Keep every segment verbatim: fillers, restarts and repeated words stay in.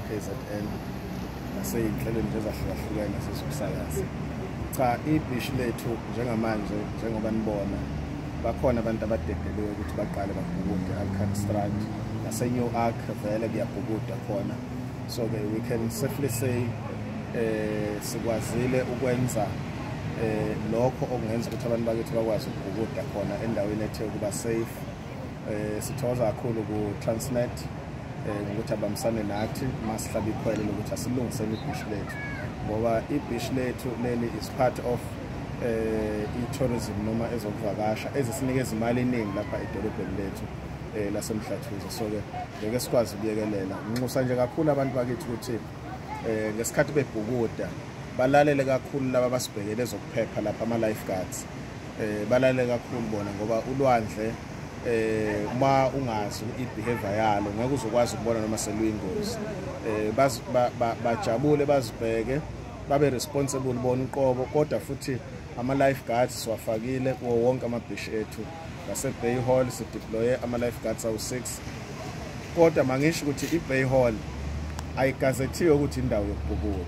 K Z N naseyinhlelweni nje ezahlukahlukene zezokusakaza. Cha, ibhishi lethu njengamanje njengoba nibona bakhona abantu abadedeleyo ukuthi baqale babhukude Alkantstrand nase-New Ark vele kuyabhukuda khona. So ke we can safely say eh sikwazile ukwenza eh lokho okungenza ukuthi abantu bakithi bakwazi ukubhukuda khona endaweni ethe ukuba safe. Eh sithokoza kakhulu ku Transnet eh ukuthi abamsane nathi masihlaba ikhwele lokuthi asilungisele ibhishi lethu ngoba ibhishi lethu leli is part of eh i-tourism noma ezokuvakasha ezisinikeza imali eningi lapha edolobheni lethu eh lasemhlathuze. So ke ngeke sikwazi ukuyekelela nginxusa nje kakhulu abantu bakithi ukuthi eh ngesikhathi bebhukuda balalele kakhulu laba basibhekele ezokuphepha lapha ama lifeguards eh balalele kakhulu bona ngoba ulwandle eh uma ungazi ibehavior yalo ngeke uzokwazi ukubona noma seluyingozi. Eh bajabule bazibheke babe responsible bona uqobo kodwa futhi ama lifeguards siwafakile kuwo wonke amabhishi ethu ngase Bay Hall sideploye ama lifeguards awu six kodwa mangisho ukuthi iBay Hall ayigazethiwe ukuthi indawo yokubhukuda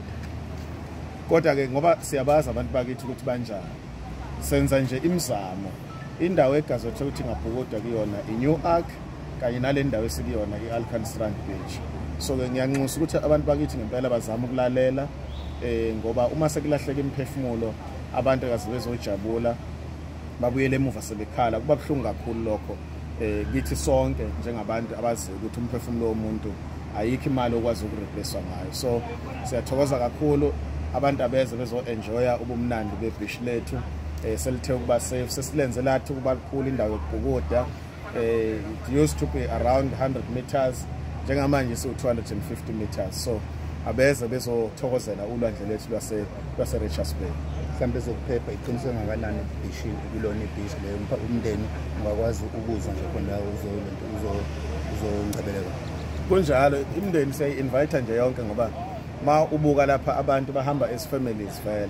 kodwa ke ngoba siyabaza abantu bakithi ukuthi banjani senza nje imizamo. Indawo egazethiwe ukuthi ngabhukuda kuyona iNew Ark kanye nale ndawo esikuyona iAlkantstrand Beach. So ke ngiyanxusa ukuthi abantu bakithi ngempela bazama ukulalela eh ngoba uma sekulahleka imphefumulo abantu akazi bezojabula babuyele emuva sebekhala kuba buhlungu kakhulu lokho. Eh kithi sonke njengabantu abazi ukuthi umphefumulo womuntu ayikho imali okwazi ukureplacewa ngayo. So siyathokoza kakhulu abantu abeze bezo enjoya ubumnandi bebishi lethu. Eh selithe ukuba safe sesilenze lathi kuba likhulu indawo yokubhukuda. Eh it used to be around one hundred meters njengamanje so two hundred fifty meters. So abeze bezothokozela ulwandle lethu lwase lwase Richards Bay. Mhlambe zokuphepha iqiniswe ngakanani ibishi kulona ibishi leyo umndeni ungakwazi ukuzwa nje khona uzolento uzo uzongcebeleka kunjalo imndeni siyayi-invite nje yonke ngoba ma ubuka lapha abantu bahamba as families vele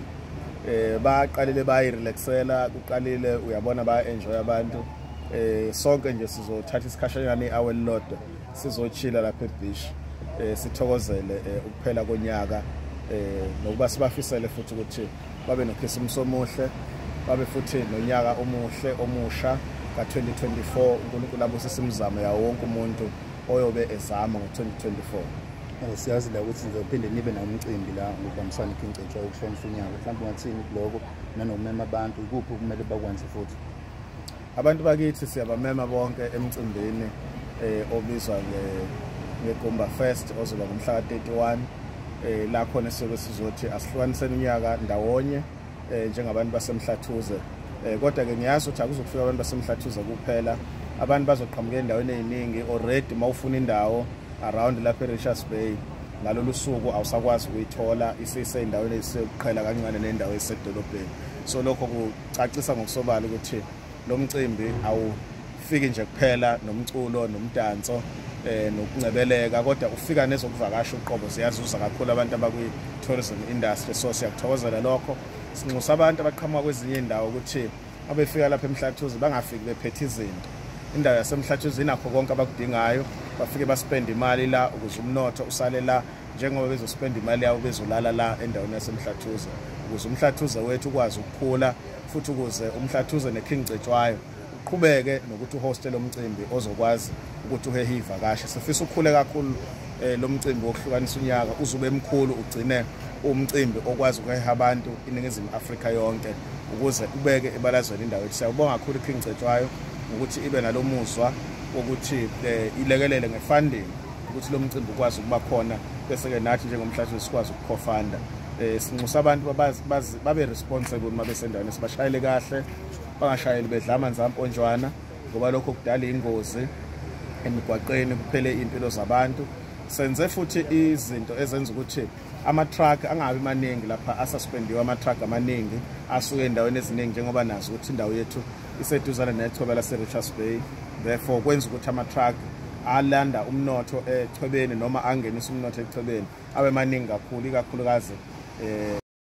eh baqalile bayirelaxela kuqalile uyabona baya-enjoy abantu eh sonke nje sizothatha isikhashanyana i-hour elilodwa sizochila lapha ebeach eh sithokozele ukuphela konyaka eh nokuba sibafisele futhi ukuthi babe nokhisimuso omuhle babe futhi nonyaka omuhle omusha ka twenty twenty-four uNkulunkulu abusise imizamo yawo wonke umuntu oyobe ezama ngo twenty twenty-four. Eh siyazi la ukuthi nizophinde nibe nomcimbi la ngokubambisana inkingcetsha yokushonisa unyaka mhlawumbe ngathini kuloko nanomema abantu ikuphi kumele bakwenze futhi abantu bakithi siyabamema bonke emcimbini eh obizwa ngeGumba Fest ozoba ngomhla ka thirty-one. Eh la khona sizobe sizothi asihlukanisene unyaka ndawonye eh njengabantu basemhlathuze. Eh kodwa ke ngiyazi ukuthi akuzofika abantu basemhlathuze kuphela abantu bazoqhamuka endaweni eziningi already mawufuna indawo around lapha eRichards Bay ngalolu suku awusakwazi ukuyithola isise endaweni eziseqhela kancane nendawo esedolobheni. So lokho kucacisa ngokusobala ukuthi lo mcimbi awufiki nje kuphela nomculo nomdanso eh nokuncebeleka kodwa ufika nezokuvakasha uqobo siyazuza kakhulu abantu abakwi tourism industry. So siyakuthokozela lokho sinxusa abantu abaqhamuka kwezinye indawo ukuthi abefika lapha emhlathuze bangafiki bephethe izinto. Indawo yasemhlathuze inakho konke abakudingayo bafike baspend imali la ukuze umnotho usale la njengoba bezospend imali yabo bezolala la endaweni yasemhlathuze ukuze umhlathuze wethu ukwazi ukukhula futhi ukuze umhlathuze nekhingcetshwayo uqhubeke nokuthi uhostele umcimbi ozokwazi ukuthi uhehe ivakasha. Sifisa ukukhule kakhulu lo mcimbi wokuhlukanisa unyaka uzube emkhulu ugcine umcimbi okwazi ukuheha abantu iningizimu Afrika yonke ukuze ubeke ebalazweni indawo yethu. Siyabonga kakhulu ikhingcetshwayo ukuthi ibe nalomuzwa ukuthi ilekelele ngefunding ukuthi lo mcimbi ukwazi ukuba khona bese ke nathi njengomhlathuze sikwazi ukukhofanda. Eh sinxusa abantu babe responsible uma besendaweni sibashayele kahle bangashayeli bedla amanzi amponjwana ngoba lokho kudala ingozi emigwaqeni kuphele impilo zabantu. Senze futhi izinto ezenza ukuthi ama truck angabi maningi lapha asuspendiwe ama truck amaningi asuke endaweni eziningi njengoba nazo ukuthi indawo yethu iseduzane nethoba lase Richards Bay. Therefore kwenza ukuthi ama truck alanda umnotho echwebeni noma angenisa umnotho echwebeni abe maningi kakhulu ikakhulukazi eh